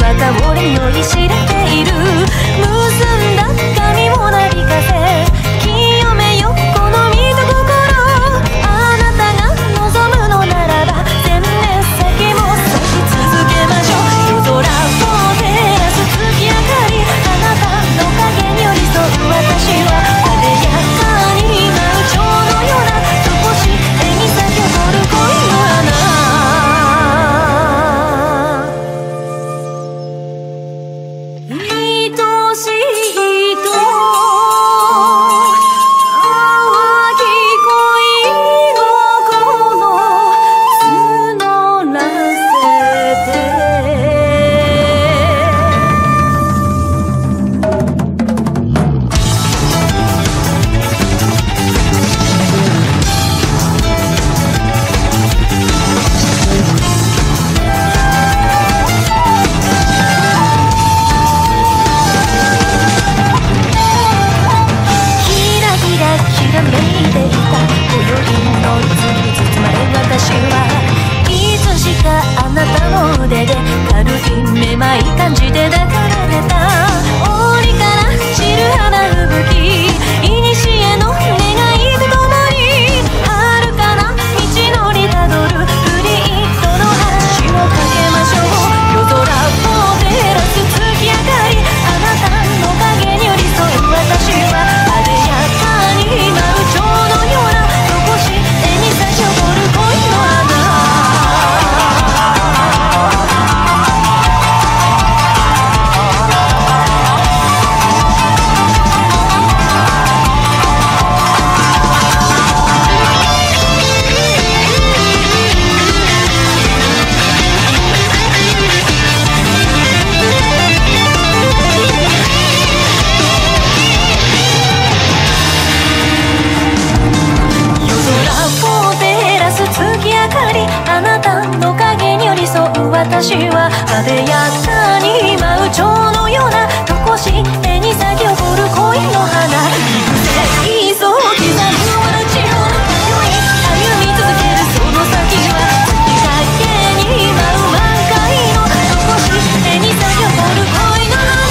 た俺に酔いしれている。結んだ髪もなびかせ清めよこの身と心。あなたが望むのならば全面先も咲き続けましょう。夜空を照らす月明かり、あなたの影に寄り添う私は艶やかに舞う蝶のようなとこしえに咲き誇る恋の花。愛しいと淡き恋のこの募らせて。キラキラきらめいていた今宵の月に包まれ私はいつしかあなたの腕で軽いめまい感じて抱かれた。檻から散る花吹雪、古の願いとともに遥かな道のりたどるフリートの橋を架けましょう。夜空を照らす月明かり、あなたの影に寄り添う私は艶やかに舞う蝶のようなとこしえに咲き誇る恋の花。夜空を照らす月明かり、あなたの影に寄り添う私は艶やかに舞う蝶のようなとこしえに咲き誇る恋の花。いっそ刻む私を迷い歩み続けるその先は月影に舞う満開のとこしえに咲き誇る恋の花。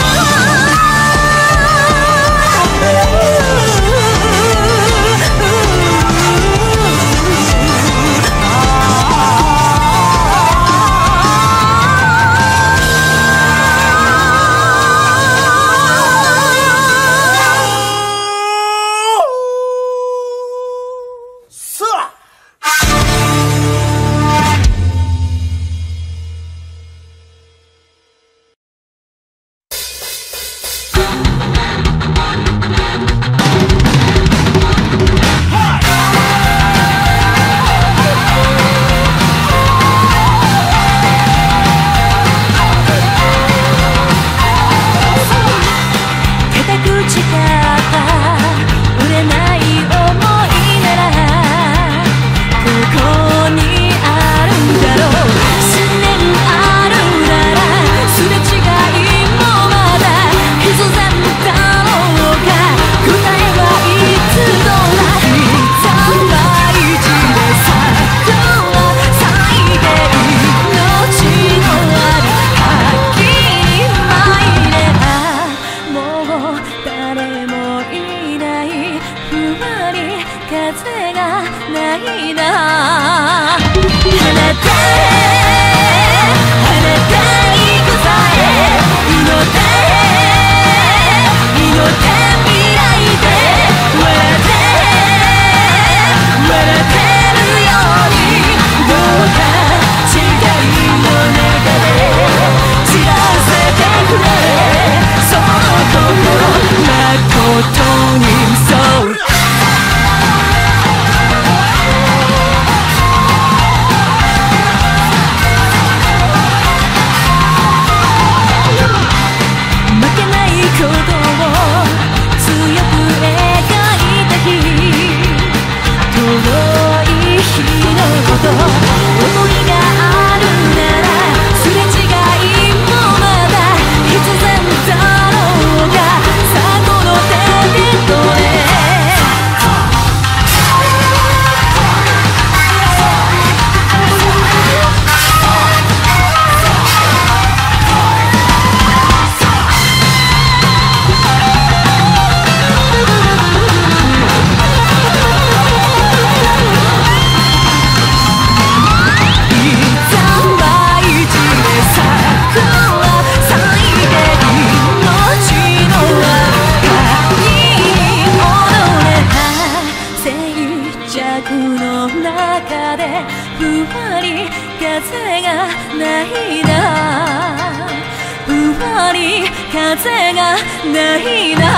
宅の中でふわり風がないな、ふわり風がないな。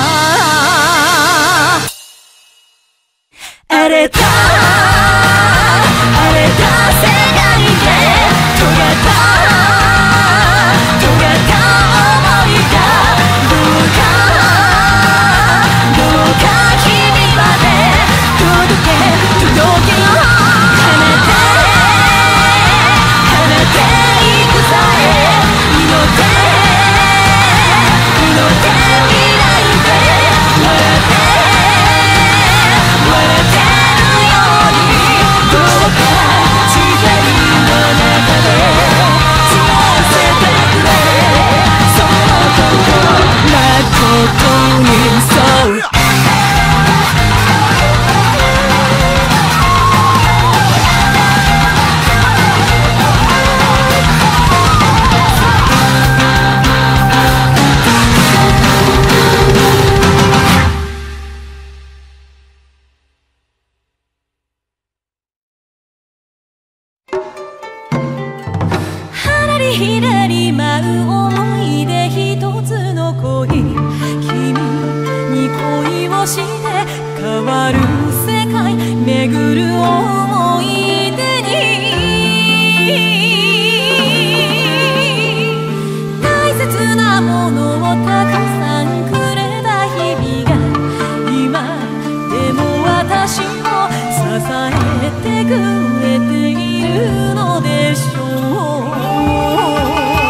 荒れた荒れた世界で尖った尖った想いがどうかどうか君まで届け届けよ放ていくさえ祈って祈って未来で笑って笑ってるようにどうか光の中で知らせてくれ、そのこと誠にそう。ひらり舞う思い出一つの恋、君に恋をして変わる世界、巡る思い出に大切なものをたくさんくれた日々が今でも私を支えてくれているのでしょう。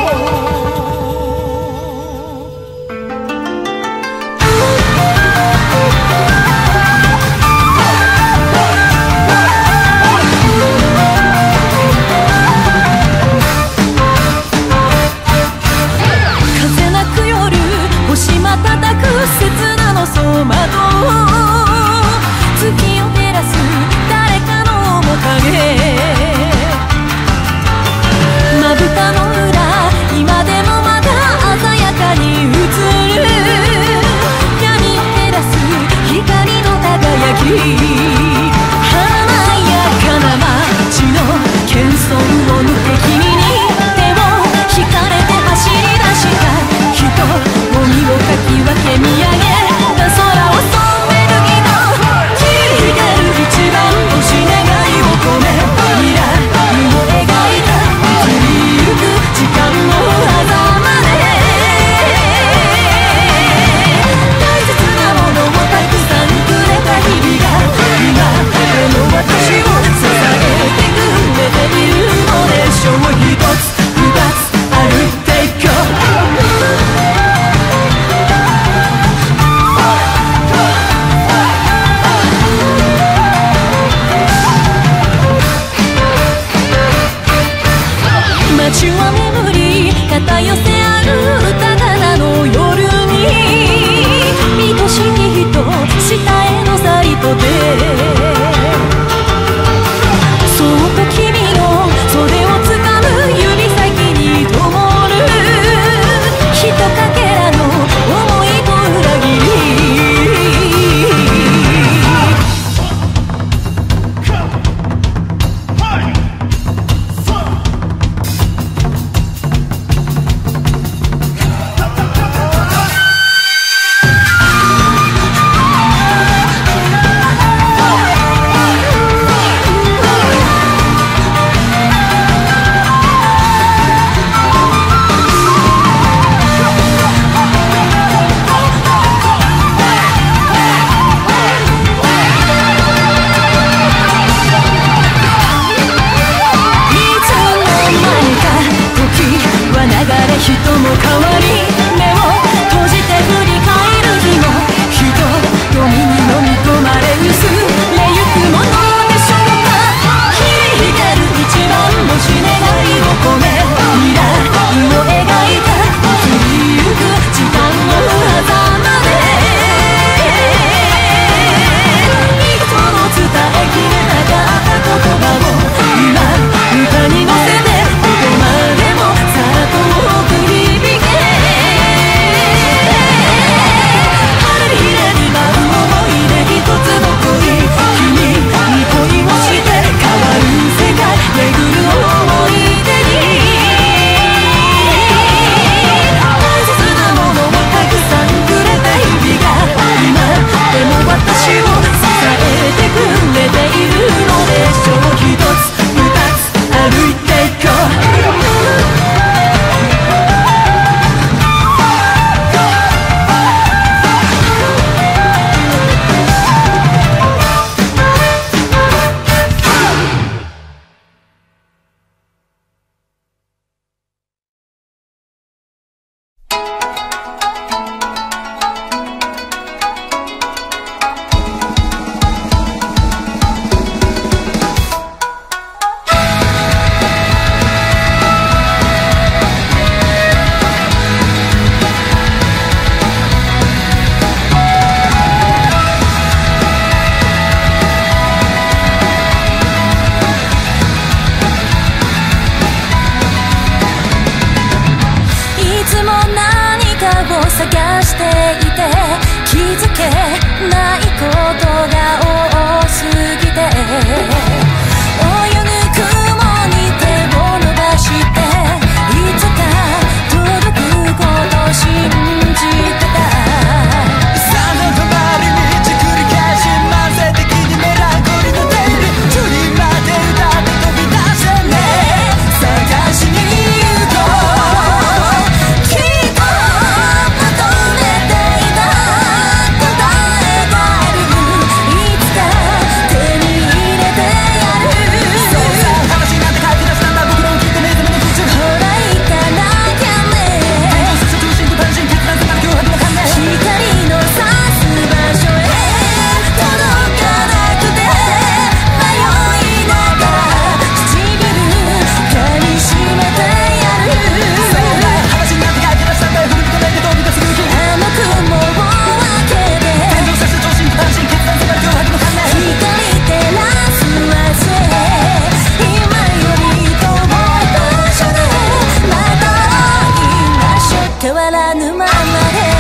を探していて気づけないことが多すぎて泳ぐ雲に手を伸ばしていつか届くこと信じてた散々止まり道繰り返し慢性的にメランコリーのテール距離まで歌って飛び出してね探しに行こうきっと求めていた答えがあるいつか手に入れてやるそうさ話なんて書き出したんだ僕のきっと目覚めの途中ほら行かなきゃね現状接触中心と単身決断迫る脅迫の観念光の差す場所へ届かなくて迷いながら唇噛みしめてやる話なんて書き出したんだよ古びと目で飛び出す勇気あの雲を開けて現状接触中心と単身決断迫る脅迫の観念光照らす明日へ今より遠い場所でまた会いましょう変わらぬままで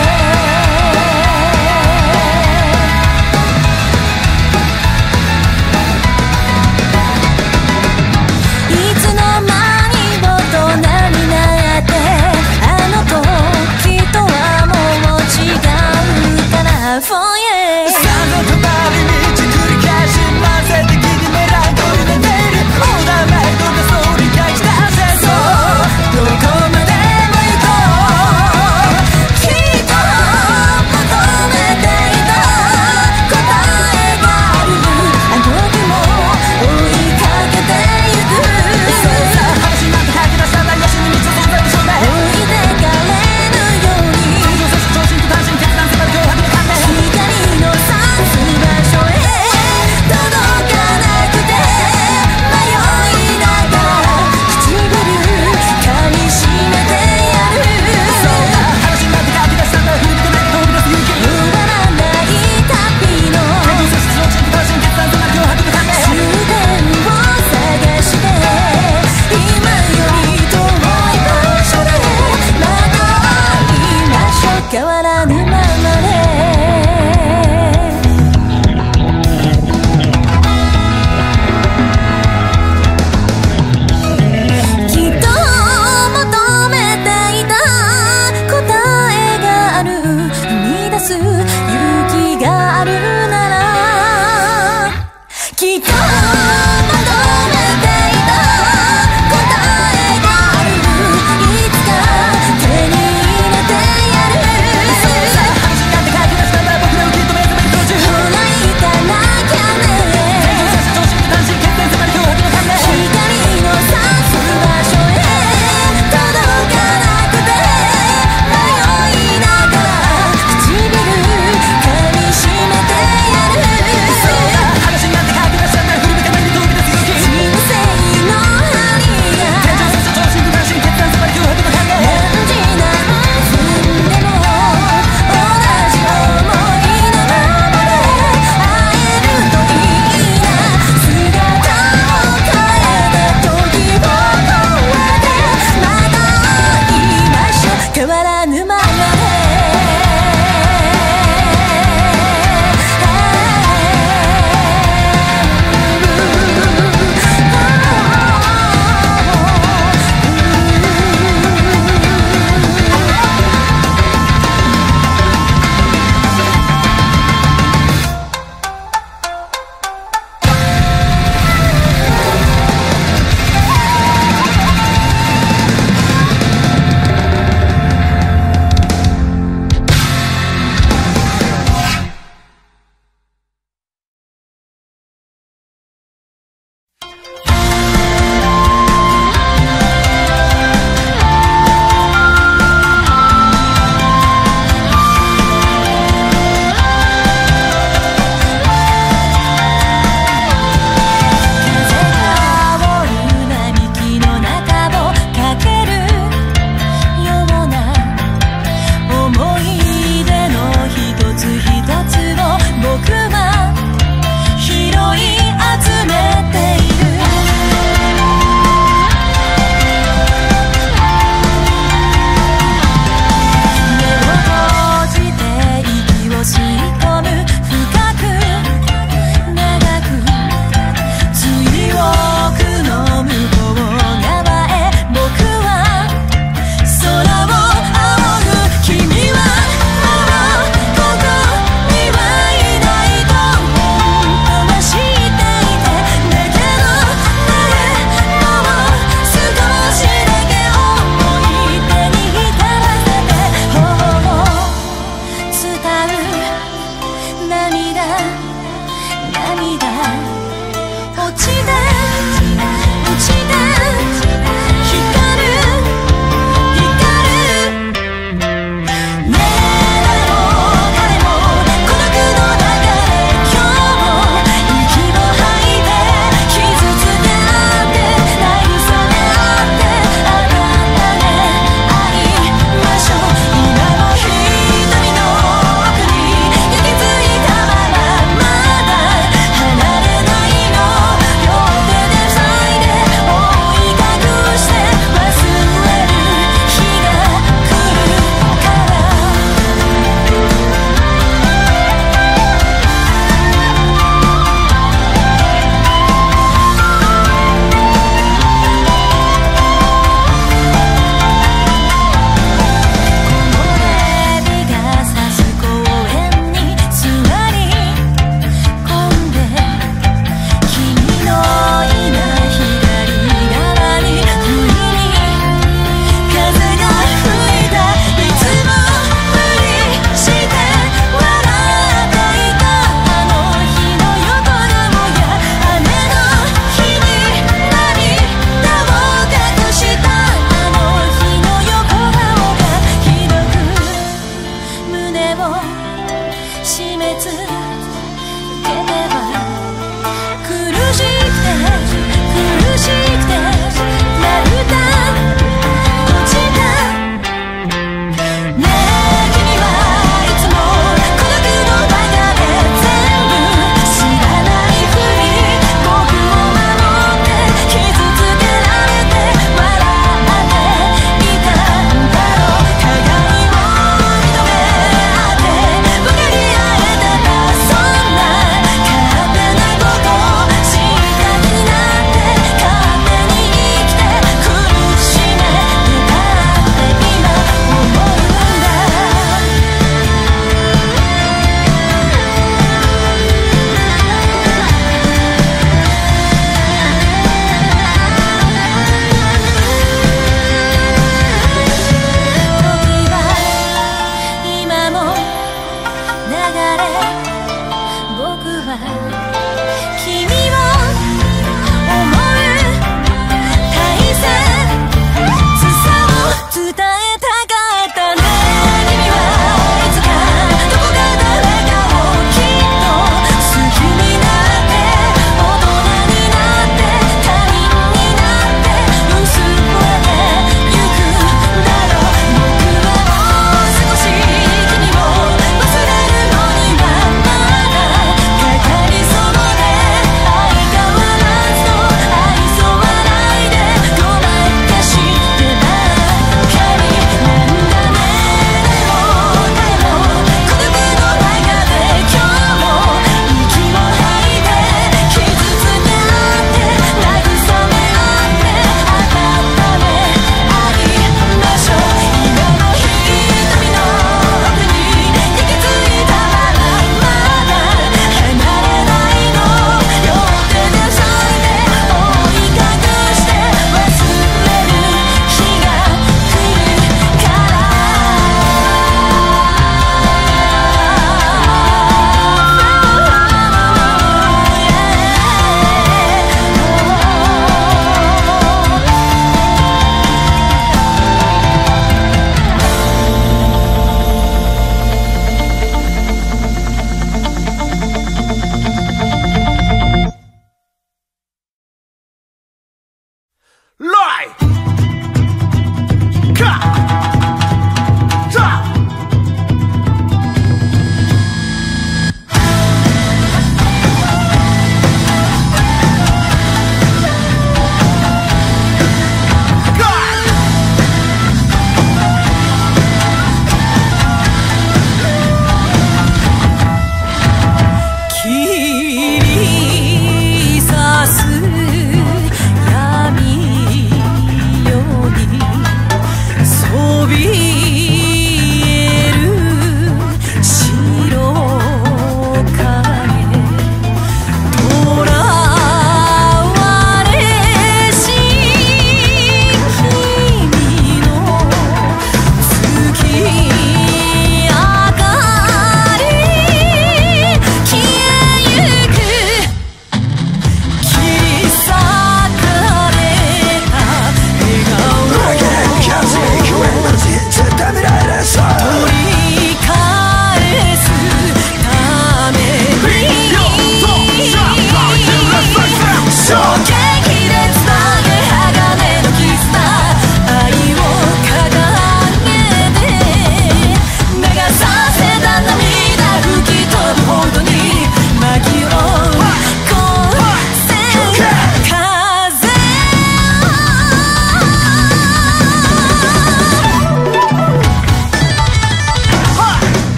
いつの間に大人になってあの時とはもう違うかな For yeah 散々止まり道繰り返し慢性的にメランコリーのテールオーダーメイドでそう理解したせそうどこまでも行こうきっと求めていた答えがあるあの日も追いかけてゆくそうさ話なんて書き出したんだよしに道を存在でしょうね置いてかれぬように現状接触中心と単身決断迫る脅迫の観念光の差す場所へ届かなくて迷いながら唇噛みしめてやるそうだ話なんて書き出したんだよ古びと目で飛び出す勇気終わらない旅の現状接触中心と単身決断迫る脅迫の観念終点を探して今より遠い場所でまた会いましょう変わらぬままできっと求めていた答えがある踏み出す勇気があるならきっと求めていた答えがあるいつか手に入れてやるそうさ話なんて書き出したんだ僕らをきっと目覚める途中ほら行かなきゃね現状接触中心と単身決断迫る脅迫の観念光の差す場所へ届かなくて迷いながら唇噛みしめてやるそうだ話なんて書き出したんだ古びた目に飛び出す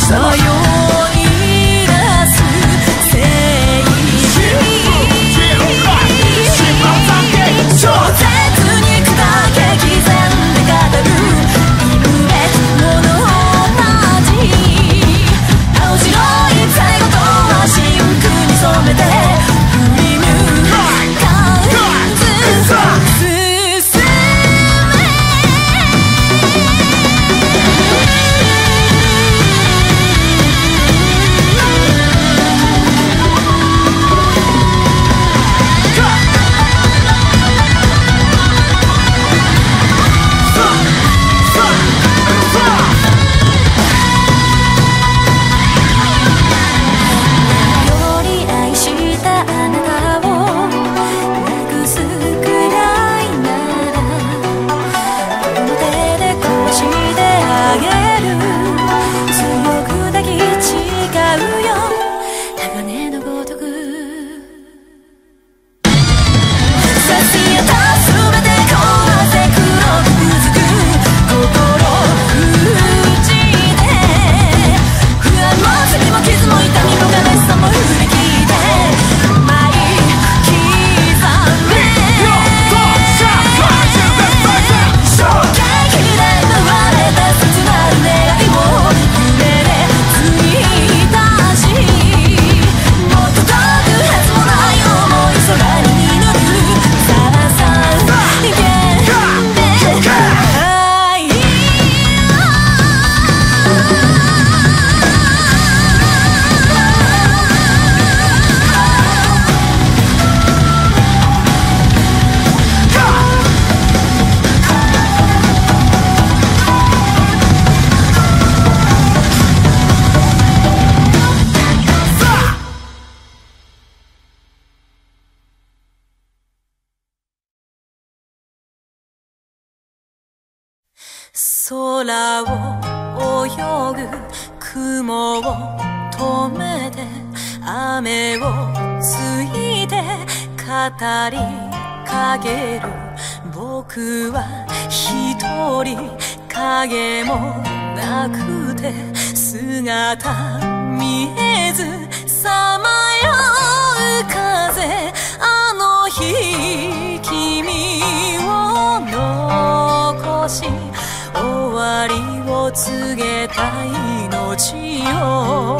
空を泳ぐ雲を止めて雨をついて語りかける僕は一人影もなくて姿見えずさまよう風あの日君を残し終わりを告げた命を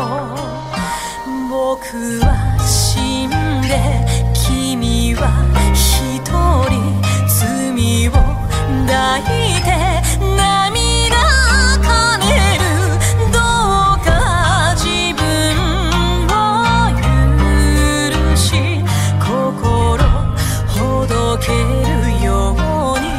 僕は死んで君は一人罪を抱いて涙かねるどうか自分を許し心ほどけるように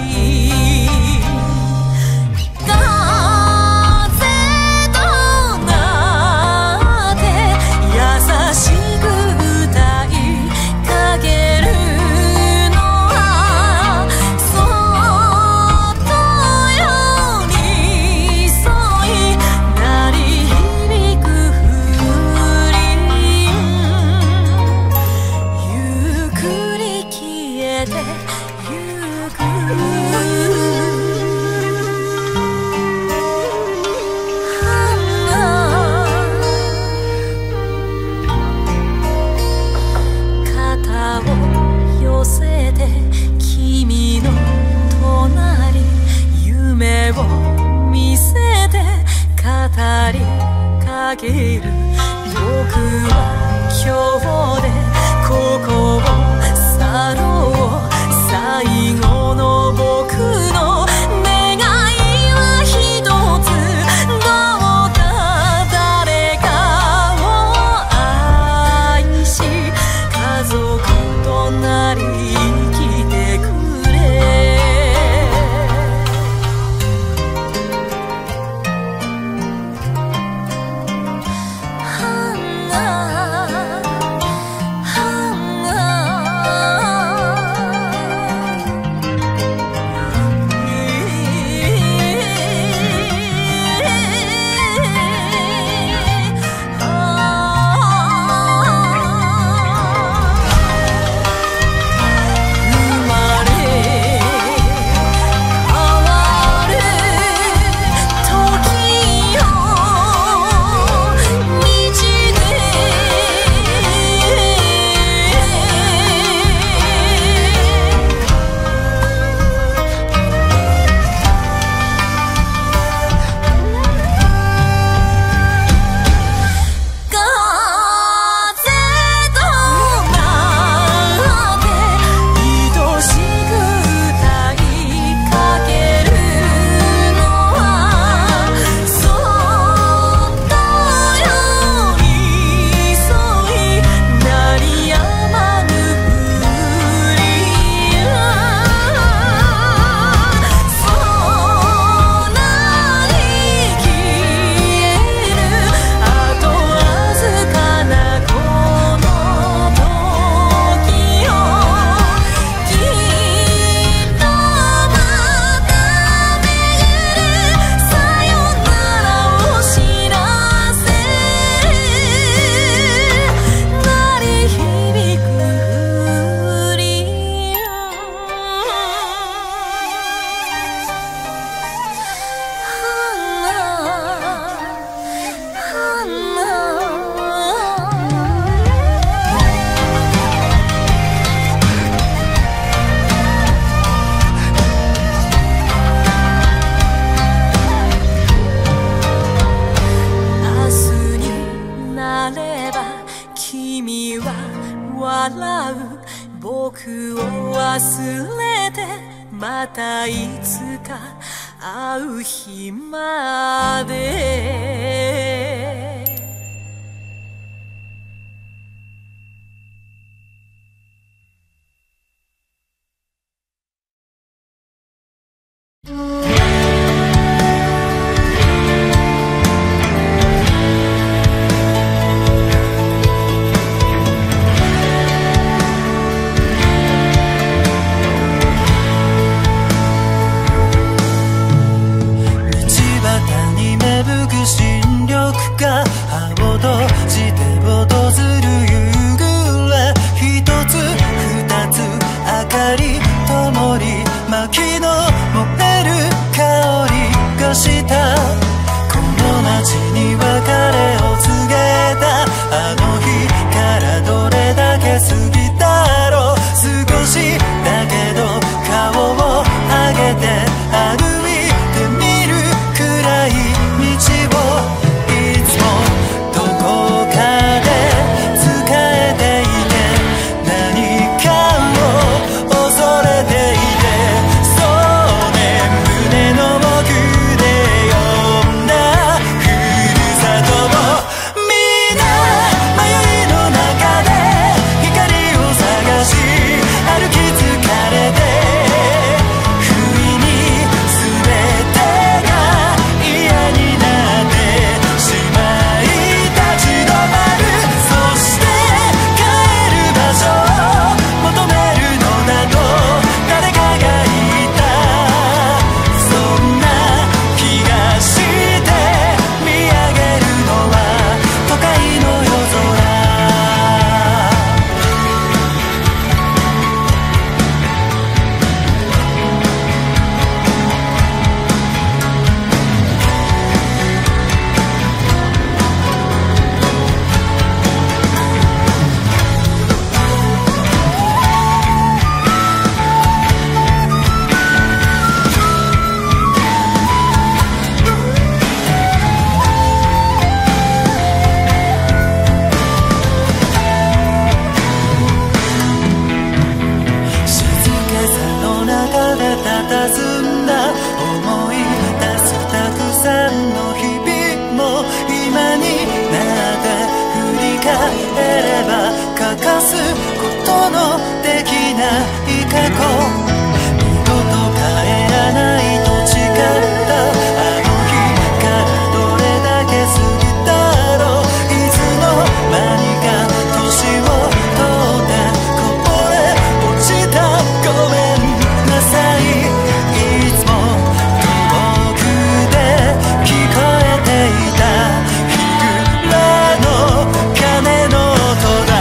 かける僕は今日でここを去ろう最後の僕の願いは一つどうか誰かを愛し家族となり生きてくれ僕を忘れてまたいつか会う日まで鐘の音が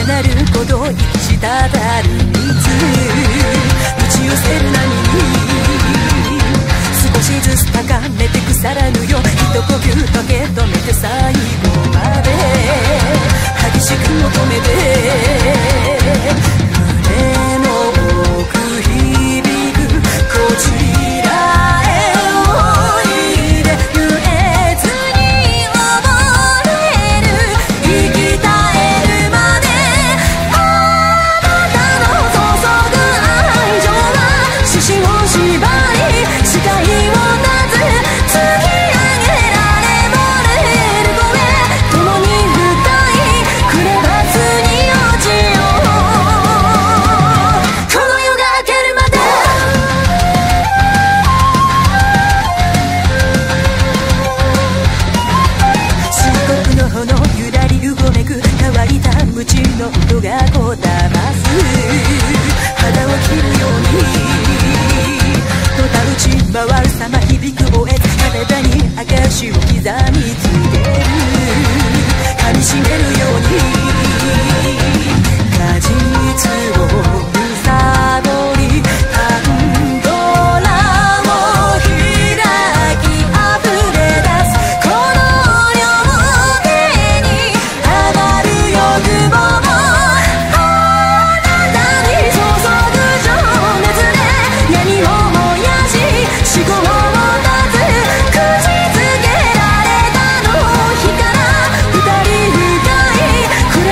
なる鼓動に滴る水打ち寄せる波に少しずつ高めて腐らぬよ一呼吸溶け止めて最後まで激しく求めて胸の奥響くこちらへおいで言えずに溺れる生き絶えるまであなたの注ぐ愛情は獅子を縛り視界を断つ突き上げられ漏れる声共に深いクレバスに落ちようこの夜が明けるまで深刻の炎ゆらりうごめく乾いた鞭の音がこだます肌を切るようにのたうち回るさま響く吠え体に証を刻みつける噛みしめるように果実を貪りパンドラを開き溢れ出すこの両手に上がる欲望もあなたに注ぐ情熱で闇を燃やし思考を断つ口づけられたの日から二人深いク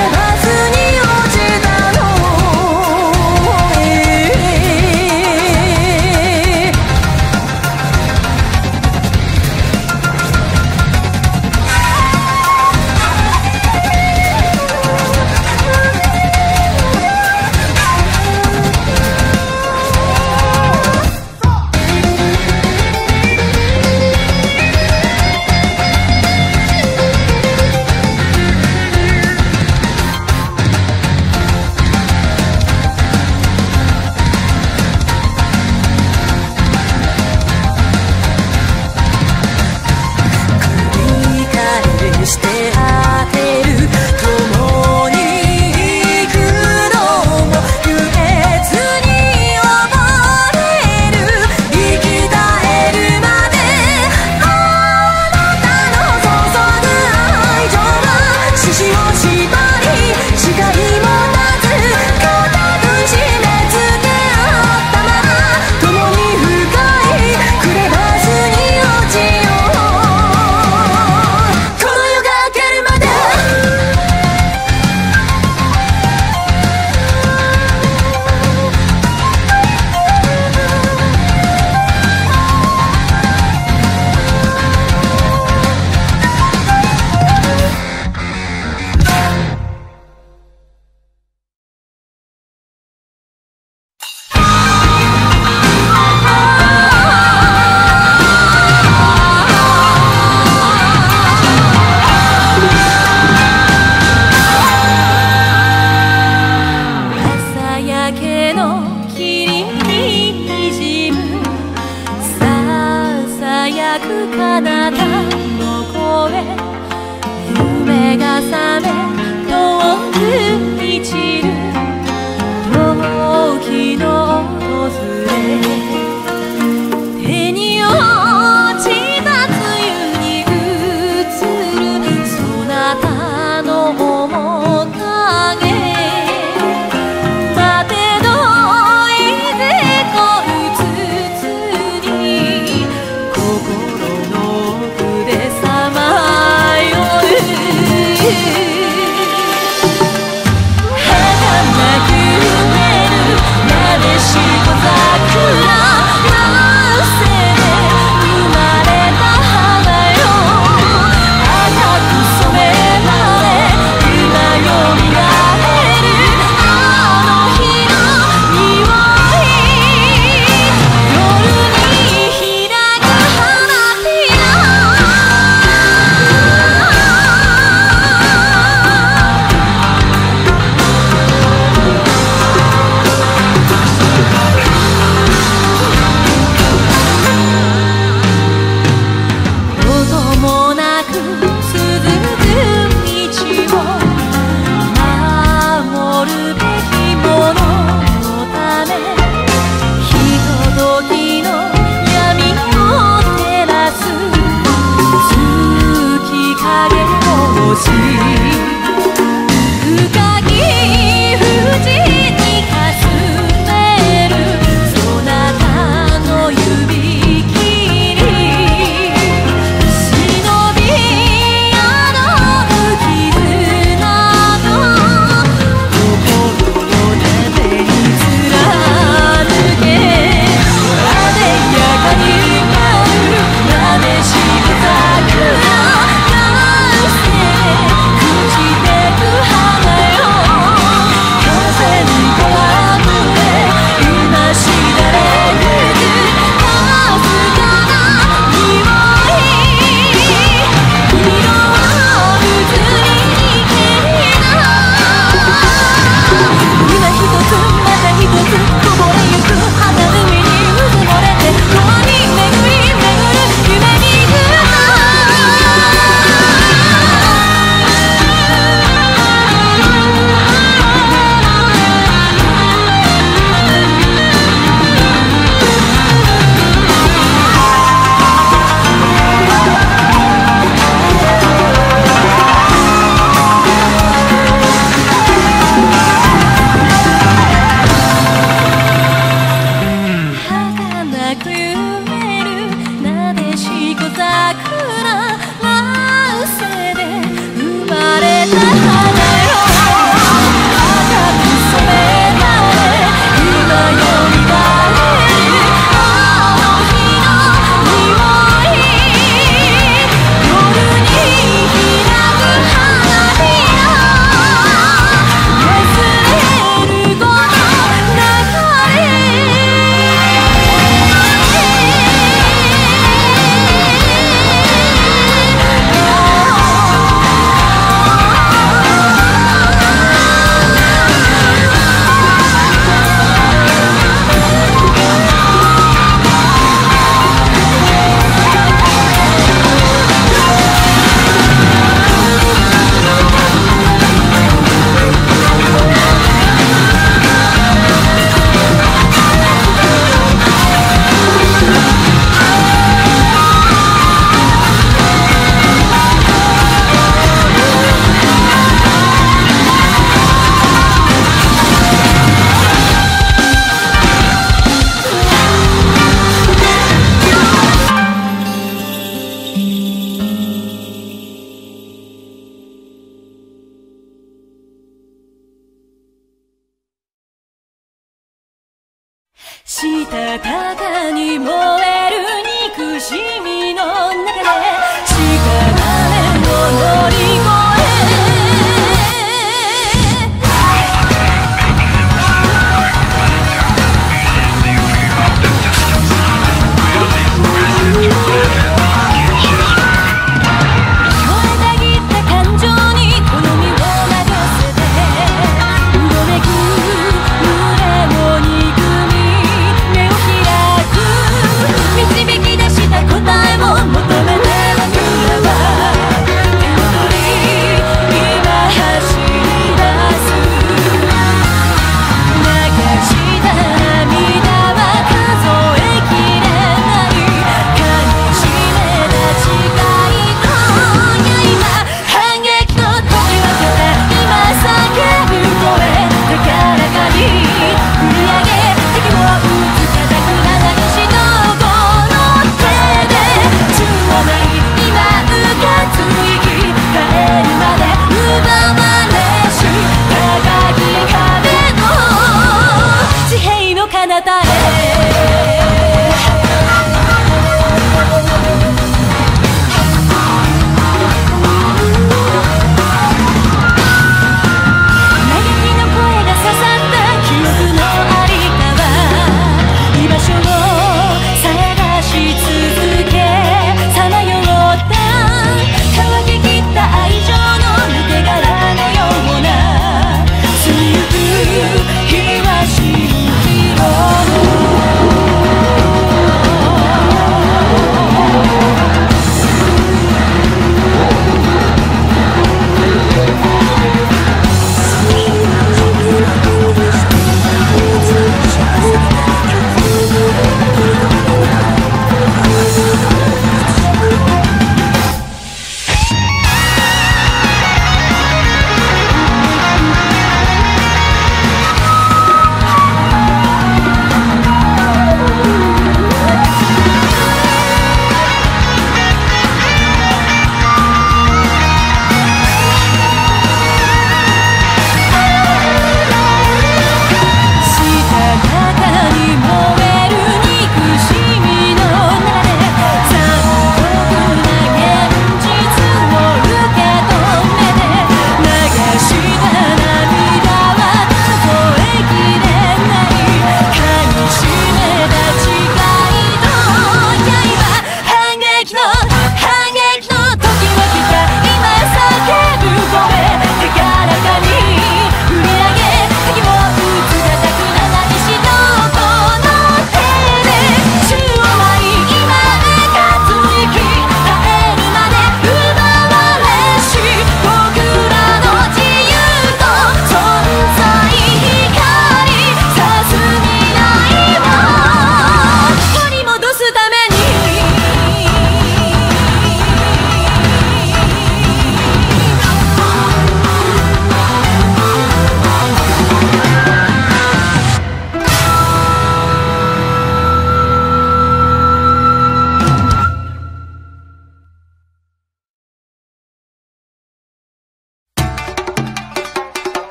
したたかに燃える憎しみの中で屍を乗り越え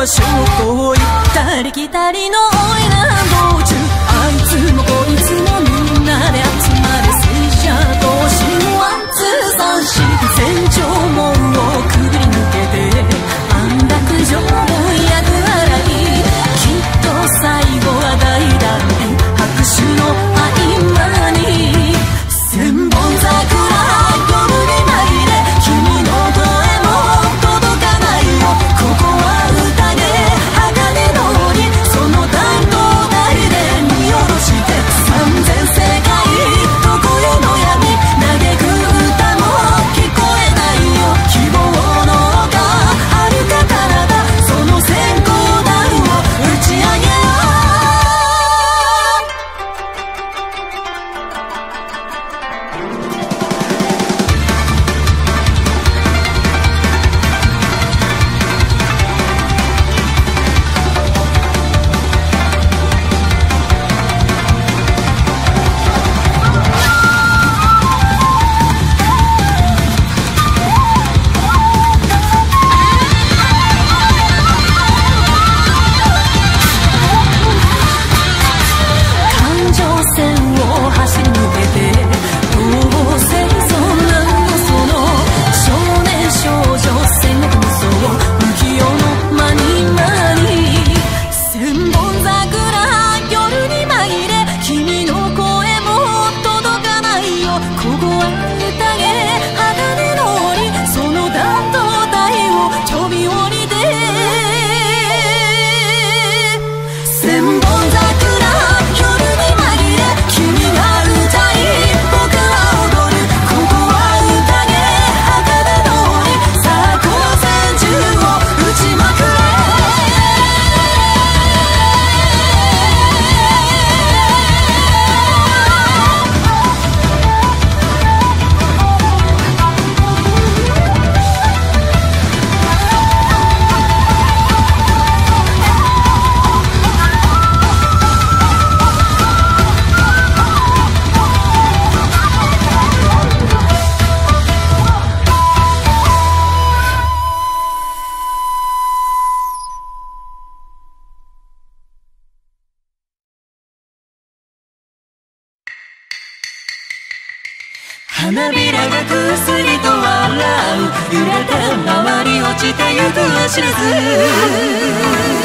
ましょうと言ったり来たりのおいな道中、あいつもこいつもみんなで集まる戦車同士のワンツー三四、戦場門をくぐり抜けて安楽城を厄払い、きっと最後は大団円拍手の合間に千本桜夜に紛れ、君の声も届かないよ、ここは宴鋼の檻、その担当台で見下ろして三千世界どこよの闇、嘆く歌も聞こえないよ、希望の丘遥か彼方、その閃光弾を打ち上げよう。環状線を走り抜けてどうせそんなのその少年少女戦国無双浮世の間に間に千本桜夜に紛れ、君の声も届かないよ、ここは宴鋼の檻、その弾道台を飛び降りて千本桜夜に紛れ、君が歌い僕は踊る、ここは宴鋼の檻、さあ光線銃を撃ちまくれ。花びらがくすりと笑う、揺れて回り落ちてゆくは知らず